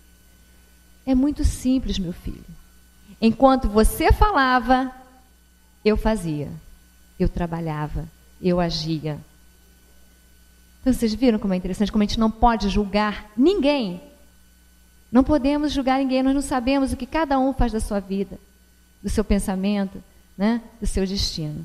S2: é muito simples, meu filho. Enquanto você falava, eu fazia, eu trabalhava, eu agia. Então vocês viram como é interessante, como a gente não pode julgar ninguém. Não podemos julgar ninguém, nós não sabemos o que cada um faz da sua vida, do seu pensamento, né, do seu destino.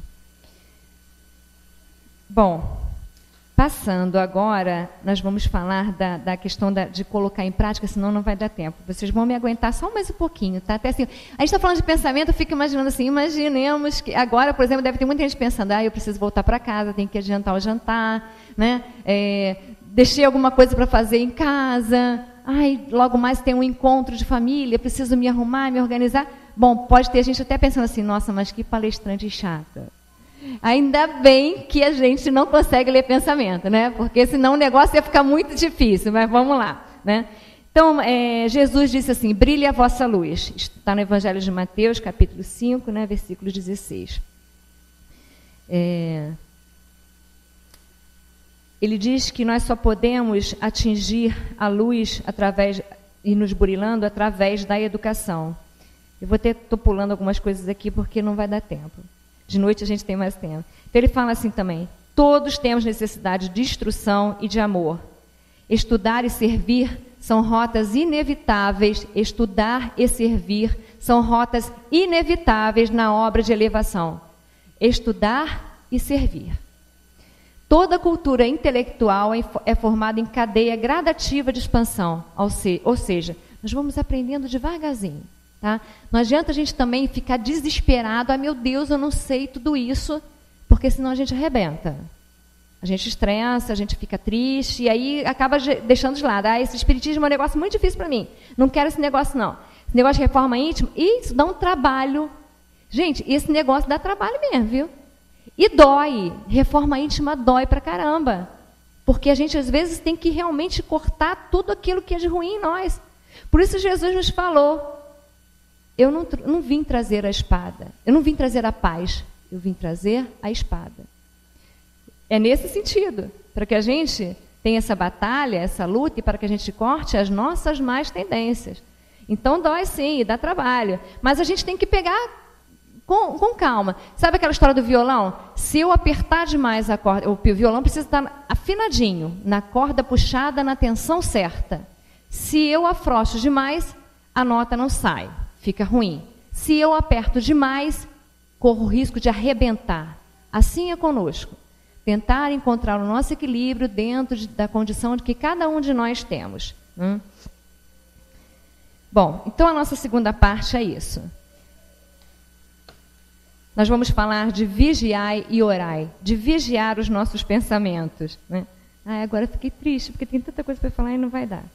S2: Bom, passando agora, nós vamos falar da, da questão da, de colocar em prática, senão não vai dar tempo. Vocês vão me aguentar só mais um pouquinho, tá? Até assim, a gente está falando de pensamento, eu fico imaginando assim, imaginemos que agora, por exemplo, deve ter muita gente pensando: ah, eu preciso voltar para casa, tenho que adiantar o jantar, né? É, deixei alguma coisa para fazer em casa, ai, logo mais tem um encontro de família, preciso me arrumar, me organizar. Bom, pode ter gente até pensando assim: nossa, mas que palestrante chata. Ainda bem que a gente não consegue ler pensamento, né? Porque senão o negócio ia ficar muito difícil, mas vamos lá, né? Então, é, Jesus disse assim: brilhe a vossa luz. Está no Evangelho de Mateus, capítulo cinco, né, versículo dezesseis. É, ele diz que nós só podemos atingir a luz através, e nos burilando através da educação. Eu vou ter, estou pulando algumas coisas aqui porque não vai dar tempo. De noite a gente tem mais tempo. Então ele fala assim também: todos temos necessidade de instrução e de amor. Estudar e servir são rotas inevitáveis. Estudar e servir são rotas inevitáveis na obra de elevação. estudar e servir. Toda cultura intelectual é formada em cadeia gradativa de expansão, ou seja, nós vamos aprendendo devagarzinho. Tá? Não adianta a gente também ficar desesperado, ah, meu Deus, eu não sei tudo isso, porque senão a gente arrebenta. A gente estressa, a gente fica triste, e aí acaba deixando de lado. Ah, esse espiritismo é um negócio muito difícil para mim, não quero esse negócio não. Esse negócio de reforma íntima, isso dá um trabalho. Gente, esse negócio dá trabalho mesmo, viu? E dói, reforma íntima dói pra caramba, porque a gente às vezes tem que realmente cortar tudo aquilo que é de ruim em nós. Por isso Jesus nos falou, eu não, não vim trazer a espada, eu não vim trazer a paz, eu vim trazer a espada. É nesse sentido, para que a gente tenha essa batalha, essa luta, e para que a gente corte as nossas más tendências. Então dói sim, dá trabalho, mas a gente tem que pegar Com, com calma. Sabe aquela história do violão? Se eu apertar demais a corda, o violão precisa estar afinadinho, na corda puxada, na tensão certa. Se eu afrouxo demais, a nota não sai, fica ruim. Se eu aperto demais, corro o risco de arrebentar. Assim é conosco. Tentar encontrar o nosso equilíbrio dentro de, da condição de que cada um de nós temos. Hum? Bom, então a nossa segunda parte é isso. Nós vamos falar de vigiai e orai, de vigiar os nossos pensamentos. Né? Ah, agora eu fiquei triste, porque tem tanta coisa para falar e não vai dar.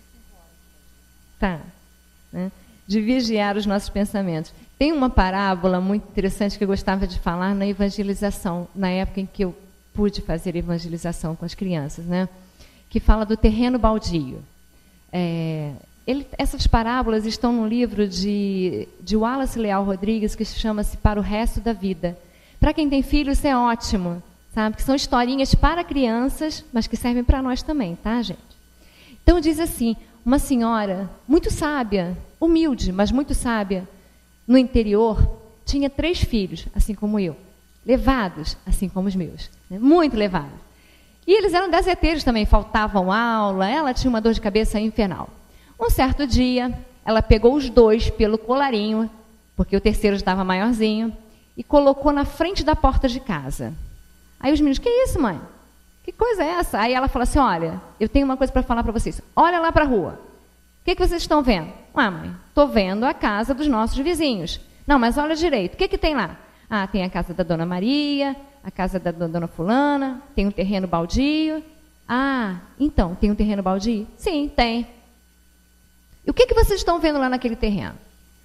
S2: Tá. Né? De vigiar os nossos pensamentos. Tem uma parábola muito interessante que eu gostava de falar na evangelização, na época em que eu pude fazer evangelização com as crianças, né? Que fala do terreno baldio. É... Ele, essas parábolas estão num livro de, de Wallace Leal Rodrigues, que chama-se Para o Resto da Vida. Para quem tem filhos, isso é ótimo, sabe? Que são historinhas para crianças, mas que servem para nós também, tá, gente? Então, diz assim, uma senhora muito sábia, humilde, mas muito sábia, no interior, tinha três filhos, assim como eu, levados, assim como os meus, né? Muito levados. E eles eram gazeteiros também, faltavam aula, ela tinha uma dor de cabeça infernal. Um certo dia, ela pegou os dois pelo colarinho, porque o terceiro estava maiorzinho, e colocou na frente da porta de casa. Aí os meninos, que isso, mãe? Que coisa é essa? Aí ela falou assim, olha, eu tenho uma coisa para falar para vocês. Olha lá para a rua. O que, que vocês estão vendo? Ah, mãe, estou vendo a casa dos nossos vizinhos. Não, mas olha direito, o que, que tem lá? Ah, tem a casa da Dona Maria, a casa da Dona Fulana, tem um terreno baldio. Ah, então, tem um terreno baldio? Sim, tem. E o que, que vocês estão vendo lá naquele terreno?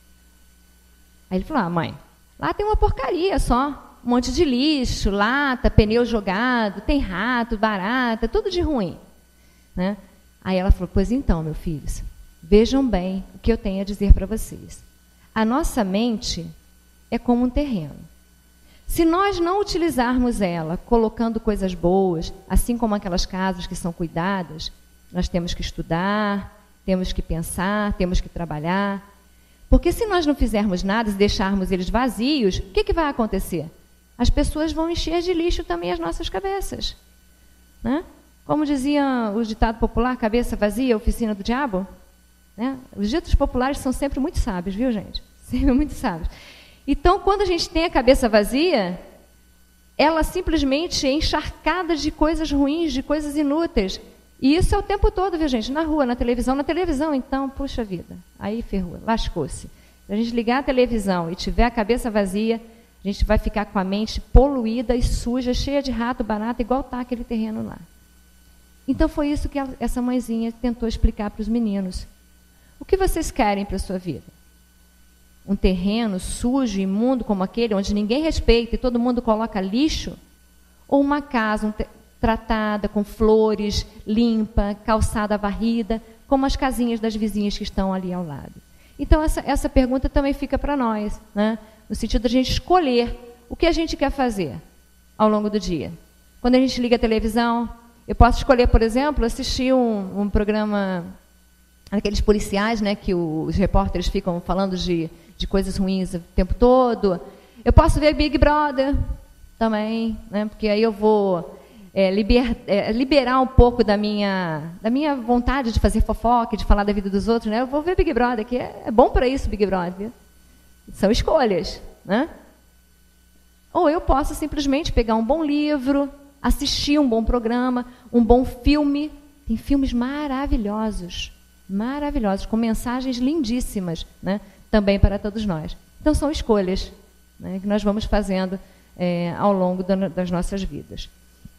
S2: Aí ele falou, ah, mãe, lá tem uma porcaria só. Um monte de lixo, lata, pneu jogado, tem rato, barata, tudo de ruim. Né? Aí ela falou, pois então, meus filhos, vejam bem o que eu tenho a dizer para vocês. A nossa mente é como um terreno. Se nós não utilizarmos ela colocando coisas boas, assim como aquelas casas que são cuidadas, nós temos que estudar, temos que pensar, temos que trabalhar. Porque se nós não fizermos nada e deixarmos eles vazios, o que, que vai acontecer? As pessoas vão encher de lixo também as nossas cabeças. Né? Como dizia o ditado popular, cabeça vazia, oficina do diabo. Né? Os ditos populares são sempre muito sábios, viu, gente? Sempre muito sábios. Então, quando a gente tem a cabeça vazia, ela simplesmente é encharcada de coisas ruins, de coisas inúteis. E isso é o tempo todo, viu, gente? Na rua, na televisão. Na televisão, então, puxa vida, aí ferrou, lascou-se. Se a gente ligar a televisão e tiver a cabeça vazia, a gente vai ficar com a mente poluída e suja, cheia de rato, barata, igual está aquele terreno lá. Então, foi isso que essa mãezinha tentou explicar para os meninos. O que vocês querem para a sua vida? Um terreno sujo, imundo como aquele, onde ninguém respeita e todo mundo coloca lixo? Ou uma casa, um terreno tratada, com flores, limpa, calçada varrida, como as casinhas das vizinhas que estão ali ao lado. Então, essa, essa pergunta também fica para nós, né? No sentido de a gente escolher o que a gente quer fazer ao longo do dia. Quando a gente liga a televisão, eu posso escolher, por exemplo, assistir um, um programa, aqueles policiais, né, que os repórteres ficam falando de, de coisas ruins o tempo todo. Eu posso ver Big Brother também, né, porque aí eu vou... É, liber, é, liberar um pouco da minha, da minha vontade de fazer fofoca, de falar da vida dos outros, né? Eu vou ver Big Brother, que é, é bom para isso, Big Brother. São escolhas, né? Ou eu posso simplesmente pegar um bom livro, assistir um bom programa, um bom filme. Tem filmes maravilhosos, maravilhosos, com mensagens lindíssimas, né? Também para todos nós. Então, são escolhas, né, que nós vamos fazendo é, ao longo da, das nossas vidas.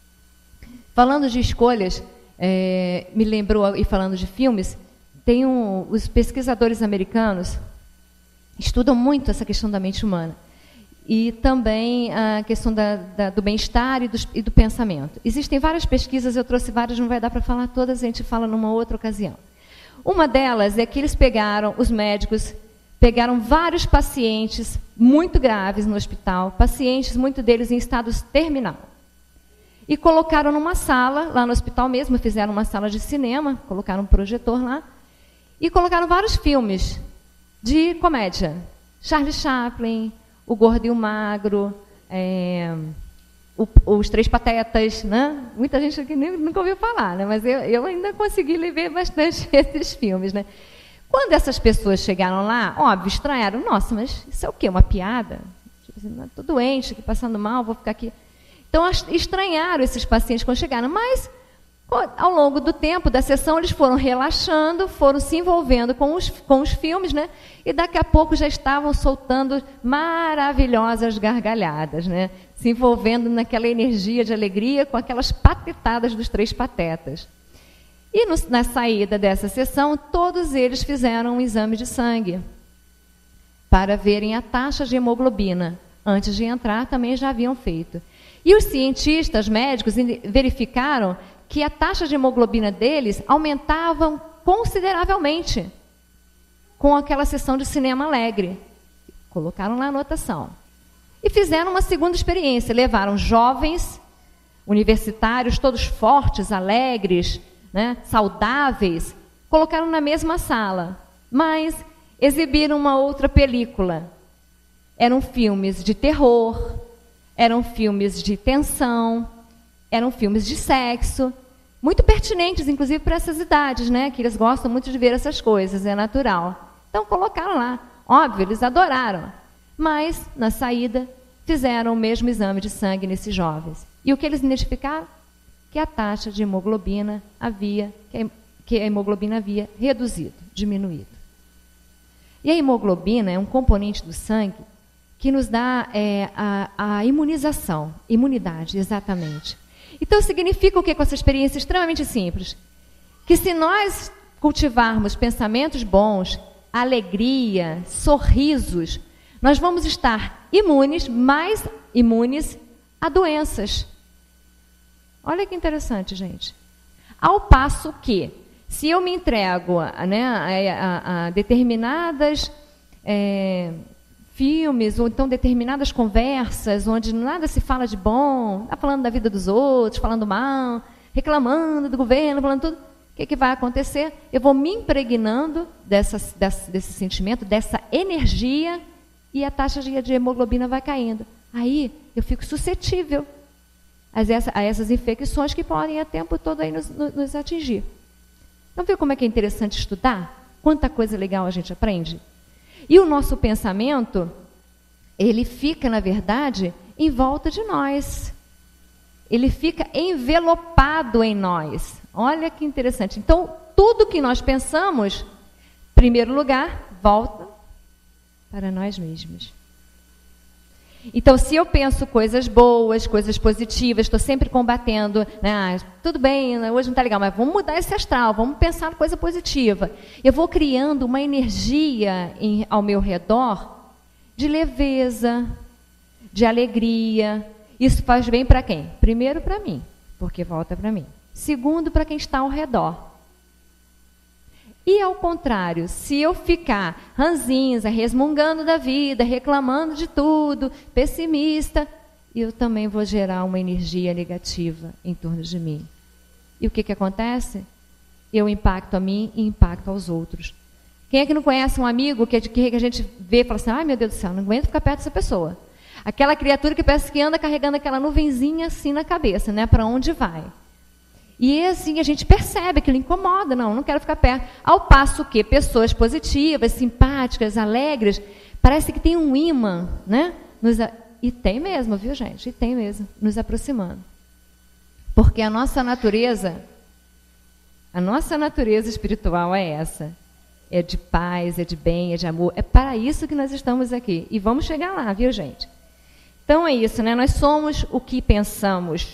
S2: Falando de escolhas, é, me lembrou, e falando de filmes, tem um, os pesquisadores americanos estudam muito essa questão da mente humana e também a questão da, da, do bem-estar e, e do pensamento. Existem várias pesquisas, eu trouxe várias, não vai dar para falar todas, a gente fala numa outra ocasião. Uma delas é que eles pegaram, os médicos, pegaram vários pacientes muito graves no hospital, pacientes, muitos deles em estados terminal, e colocaram numa sala, lá no hospital mesmo, fizeram uma sala de cinema, colocaram um projetor lá, e colocaram vários filmes de comédia. Charlie Chaplin, O Gordo e o Magro, é, o, Os Três Patetas, né? Muita gente aqui nem, nunca ouviu falar, né? Mas eu, eu ainda consegui ver bastante esses filmes, né? Quando essas pessoas chegaram lá, óbvio, estranharam. Nossa, mas isso é o quê? Uma piada? Tipo assim, estou doente, aqui passando mal, vou ficar aqui. Então, estranharam esses pacientes quando chegaram, mas ao longo do tempo da sessão, eles foram relaxando, foram se envolvendo com os, com os filmes, né? E daqui a pouco já estavam soltando maravilhosas gargalhadas, né? Se envolvendo naquela energia de alegria com aquelas patetadas dos Três Patetas. E no, na saída dessa sessão, todos eles fizeram um exame de sangue para verem a taxa de hemoglobina. Antes de entrar, também já haviam feito. E os cientistas médicos verificaram que a taxa de hemoglobina deles aumentava consideravelmente com aquela sessão de cinema alegre. Colocaram lá a anotação. E fizeram uma segunda experiência. Levaram jovens, universitários, todos fortes, alegres, né, saudáveis, colocaram na mesma sala, mas exibiram uma outra película. Eram filmes de terror, eram filmes de tensão, eram filmes de sexo, muito pertinentes, inclusive, para essas idades, né? Que eles gostam muito de ver essas coisas, é natural. Então, colocaram lá. Óbvio, eles adoraram. Mas, na saída, fizeram o mesmo exame de sangue nesses jovens. E o que eles identificaram? Que a taxa de hemoglobina havia, que a hemoglobina havia reduzido, diminuído. E a hemoglobina é um componente do sangue que nos dá é, a, a imunização, imunidade, exatamente. Então, significa o que com essa experiência extremamente simples? Que se nós cultivarmos pensamentos bons, alegria, sorrisos, nós vamos estar imunes, mais imunes a doenças. Olha que interessante, gente. Ao passo que, se eu me entrego a, né, a, a, a determinadas é, filmes, ou então determinadas conversas, onde nada se fala de bom, está falando da vida dos outros, falando mal, reclamando do governo, falando tudo, o que, que vai acontecer? Eu vou me impregnando dessa, dessa, desse sentimento, dessa energia, e a taxa de, de hemoglobina vai caindo. Aí eu fico suscetível a, essa, a essas infecções que podem a tempo todo aí nos, nos atingir. Então, viu como é que é interessante estudar? Quanta coisa legal a gente aprende? E o nosso pensamento, ele fica, na verdade, em volta de nós. Ele fica envelopado em nós. Olha que interessante. Então, tudo que nós pensamos, em primeiro lugar, volta para nós mesmos. Então, se eu penso coisas boas, coisas positivas, estou sempre combatendo, né? Ah, tudo bem, hoje não está legal, mas vamos mudar esse astral, vamos pensar coisa positiva. Eu vou criando uma energia em, ao meu redor de leveza, de alegria. Isso faz bem para quem? Primeiro para mim, porque volta para mim. Segundo, para quem está ao redor. E ao contrário, se eu ficar ranzinza, resmungando da vida, reclamando de tudo, pessimista, eu também vou gerar uma energia negativa em torno de mim. E o que, que acontece? Eu impacto a mim e impacto aos outros. Quem é que não conhece um amigo que, que a gente vê e fala assim, ai meu Deus do céu, não aguento ficar perto dessa pessoa. Aquela criatura que parece que anda carregando aquela nuvenzinha assim na cabeça, né? Para onde vai? E assim a gente percebe que ele incomoda, não, não quero ficar perto. Ao passo que pessoas positivas, simpáticas, alegres, parece que tem um imã, né? Nos, E tem mesmo, viu, gente? E tem mesmo, nos aproximando. Porque a nossa natureza, a nossa natureza espiritual é essa. É de paz, é de bem, é de amor. É para isso que nós estamos aqui. E vamos chegar lá, viu, gente? Então é isso, né? Nós somos o que pensamos.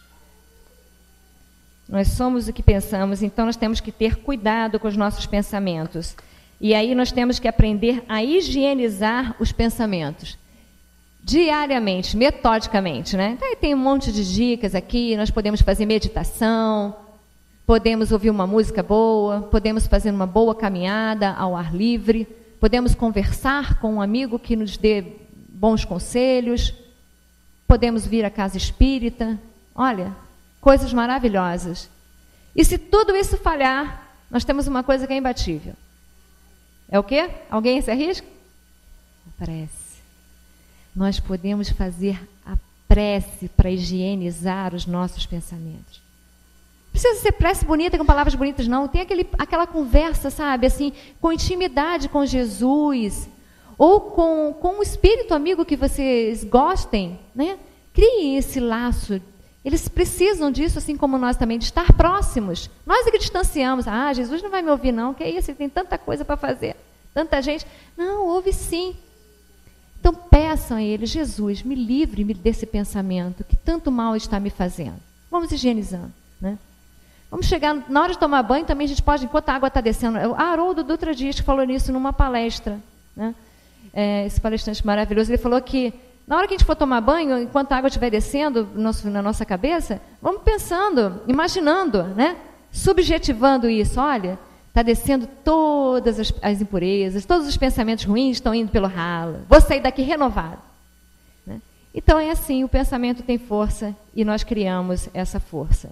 S2: Nós somos o que pensamos, então nós temos que ter cuidado com os nossos pensamentos. E aí nós temos que aprender a higienizar os pensamentos. Diariamente, metodicamente, né? Aí tem um monte de dicas aqui, nós podemos fazer meditação, podemos ouvir uma música boa, podemos fazer uma boa caminhada ao ar livre, podemos conversar com um amigo que nos dê bons conselhos, podemos vir à casa espírita, olha, coisas maravilhosas. E se tudo isso falhar, nós temos uma coisa que é imbatível. É o quê? Alguém se arrisca? A prece. Nós podemos fazer a prece para higienizar os nossos pensamentos. Não precisa ser prece bonita, com palavras bonitas, não. Tem aquele, aquela conversa, sabe, assim, com intimidade com Jesus, ou com, com um espírito amigo que vocês gostem, né? Criem esse laço. Eles precisam disso, assim como nós também, de estar próximos. Nós é que distanciamos. Ah, Jesus não vai me ouvir, não. Que é isso? Ele tem tanta coisa para fazer. Tanta gente. Não, ouve sim. Então peçam a Ele, Jesus, me livre-me desse pensamento que tanto mal está me fazendo. Vamos higienizando, né? Vamos chegar, na hora de tomar banho também a gente pode, enquanto a água está descendo. O Haroldo Dutra Dias falou nisso numa palestra, né? É, esse palestrante maravilhoso, ele falou que na hora que a gente for tomar banho, enquanto a água estiver descendo no nosso, na nossa cabeça, vamos pensando, imaginando, né? Subjetivando isso. Olha, está descendo todas as, as impurezas, todos os pensamentos ruins estão indo pelo ralo. Vou sair daqui renovado, né? Então é assim, o pensamento tem força e nós criamos essa força.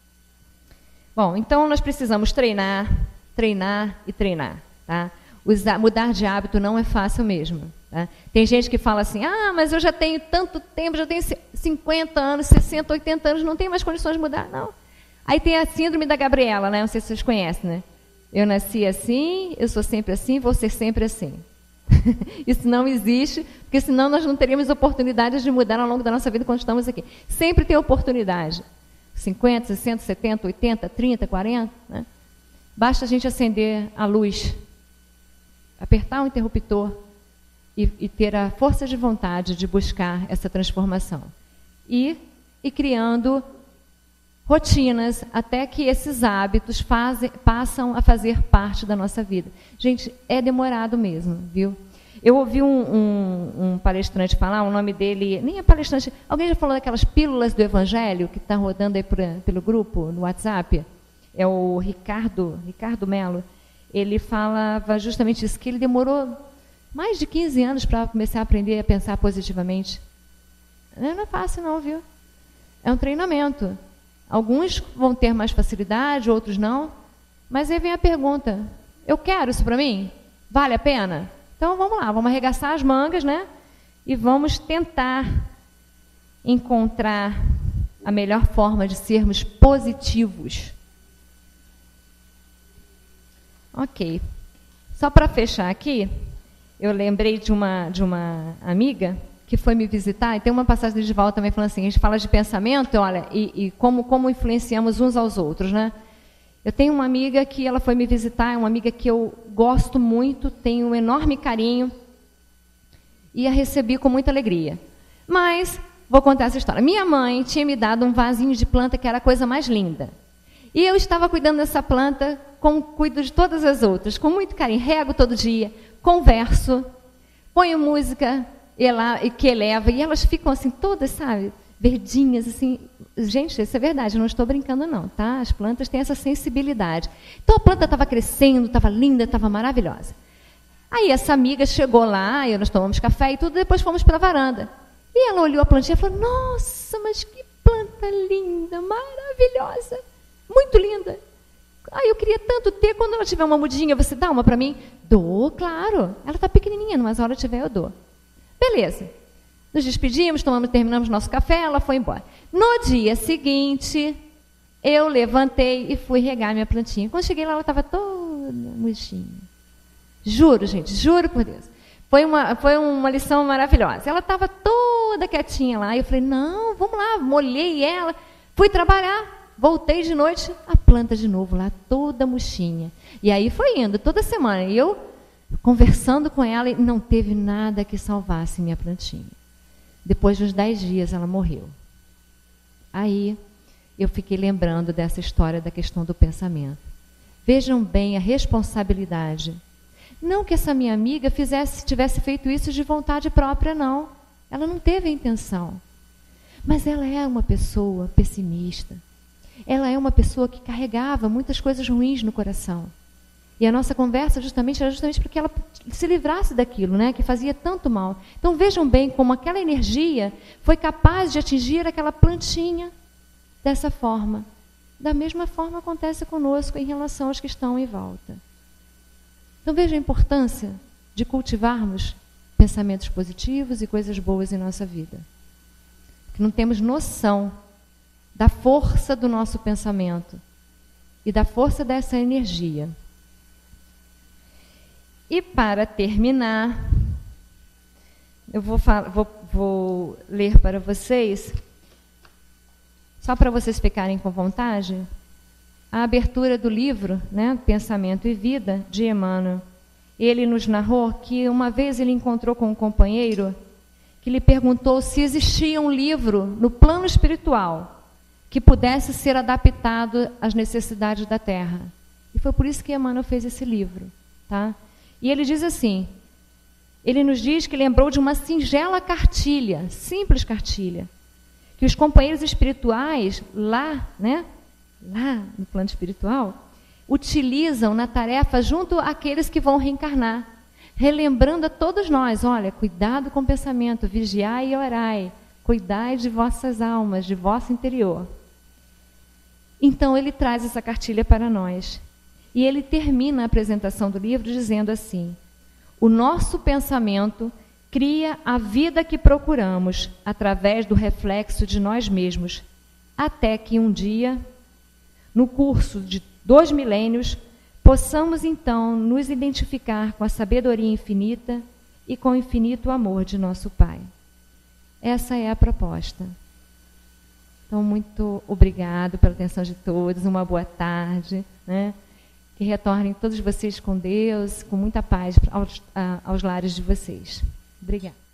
S2: Bom, então nós precisamos treinar, treinar e treinar, tá? Usar, mudar de hábito não é fácil mesmo. Tá? Tem gente que fala assim, ah, mas eu já tenho tanto tempo, já tenho cinquenta anos, sessenta, oitenta anos, não tenho mais condições de mudar, não. Aí tem a síndrome da Gabriela, né? Não sei se vocês conhecem, né? Eu nasci assim, eu sou sempre assim, vou ser sempre assim. Isso não existe, porque senão nós não teríamos oportunidades de mudar ao longo da nossa vida quando estamos aqui. Sempre tem oportunidade. cinquenta, sessenta, setenta, oitenta, trinta, quarenta, né? Basta a gente acender a luz, apertar o interruptor e, e ter a força de vontade de buscar essa transformação. E, e criando rotinas até que esses hábitos fazem, passam a fazer parte da nossa vida. Gente, é demorado mesmo, viu? Eu ouvi um, um, um palestrante falar, o nome dele, nem é palestrante, alguém já falou daquelas pílulas do Evangelho que está rodando aí por, pelo grupo, no WhatsApp? É o Ricardo, Ricardo Melo. Ele falava justamente isso, que ele demorou mais de quinze anos para começar a aprender a pensar positivamente. Não é fácil não, viu? É um treinamento. Alguns vão ter mais facilidade, outros não. Mas aí vem a pergunta, eu quero isso para mim? Vale a pena? Então vamos lá, vamos arregaçar as mangas, né? E vamos tentar encontrar a melhor forma de sermos positivos. Ok. Só para fechar aqui, eu lembrei de uma, de uma amiga que foi me visitar, e tem uma passagem do Edivaldo também falando assim, a gente fala de pensamento, olha, e, e como, como influenciamos uns aos outros, né? Eu tenho uma amiga que ela foi me visitar, é uma amiga que eu gosto muito, tenho um enorme carinho, e a recebi com muita alegria. Mas, vou contar essa história. Minha mãe tinha me dado um vasinho de planta que era a coisa mais linda. E eu estava cuidando dessa planta, como cuido de todas as outras, com muito carinho, rego todo dia, converso, ponho música que eleva, e elas ficam assim, todas, sabe, verdinhas, assim. Gente, isso é verdade, eu não estou brincando não, tá? As plantas têm essa sensibilidade. Então a planta estava crescendo, estava linda, estava maravilhosa. Aí essa amiga chegou lá, e nós tomamos café e tudo, depois fomos para a varanda. E ela olhou a plantinha e falou, nossa, mas que planta linda, maravilhosa, muito linda. Ah, eu queria tanto ter, quando ela tiver uma mudinha, você dá uma para mim? Dou, claro. Ela está pequenininha, mas a hora que tiver eu dou. Beleza. Nos despedimos, tomamos, terminamos nosso café, ela foi embora. No dia seguinte, eu levantei e fui regar minha plantinha. Quando cheguei lá, ela estava toda murchinha. Juro, gente, juro por Deus. Foi uma, foi uma lição maravilhosa. Ela estava toda toda quietinha lá. E eu falei, não, vamos lá, molhei ela, fui trabalhar, voltei de noite, a planta de novo lá, toda murchinha. E aí foi indo, toda semana, e eu conversando com ela, e não teve nada que salvasse minha plantinha. Depois de uns dez dias, ela morreu. Aí, eu fiquei lembrando dessa história da questão do pensamento. Vejam bem a responsabilidade. Não que essa minha amiga fizesse, tivesse feito isso de vontade própria, não. Ela não teve a intenção. Mas ela é uma pessoa pessimista. Ela é uma pessoa que carregava muitas coisas ruins no coração. E a nossa conversa justamente era justamente para que ela se livrasse daquilo, né, que fazia tanto mal. Então vejam bem como aquela energia foi capaz de atingir aquela plantinha dessa forma. Da mesma forma acontece conosco em relação aos que estão em volta. Então veja a importância de cultivarmos pensamentos positivos e coisas boas em nossa vida. Porque não temos noção da força do nosso pensamento e da força dessa energia. E para terminar, eu vou, vou, vou ler para vocês, só para vocês ficarem com vontade, a abertura do livro, né, Pensamento e Vida, de Emmanuel. Ele nos narrou que uma vez ele encontrou com um companheiro que lhe perguntou se existia um livro no plano espiritual que pudesse ser adaptado às necessidades da Terra. E foi por isso que Emmanuel fez esse livro, tá? E ele diz assim, ele nos diz que lembrou de uma singela cartilha, simples cartilha, que os companheiros espirituais lá, né, lá no plano espiritual, utilizam na tarefa junto àqueles que vão reencarnar, relembrando a todos nós, olha, cuidado com o pensamento, vigiai e orai, cuidai de vossas almas, de vosso interior. Então ele traz essa cartilha para nós. E ele termina a apresentação do livro dizendo assim, o nosso pensamento cria a vida que procuramos através do reflexo de nós mesmos, até que um dia, no curso de dois milênios, possamos então nos identificar com a sabedoria infinita e com o infinito amor de nosso Pai. Essa é a proposta. Então, muito obrigado pela atenção de todos, uma boa tarde, né? Que retornem todos vocês com Deus, com muita paz aos, aos lares de vocês. Obrigada.